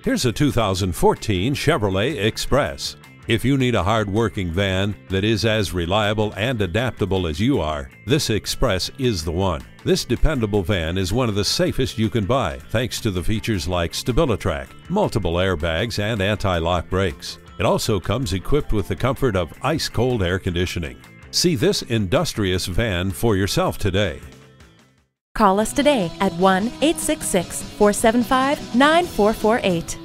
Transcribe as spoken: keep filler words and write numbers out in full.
Here's a two thousand fourteen Chevrolet Express. If you need a hard-working van that is as reliable and adaptable as you are, this Express is the one. This dependable van is one of the safest you can buy thanks to the features like StabiliTrak, multiple airbags, and anti-lock brakes. It also comes equipped with the comfort of ice-cold air conditioning. See this industrious van for yourself today. Call us today at one eight six six, four seven five, nine four four eight.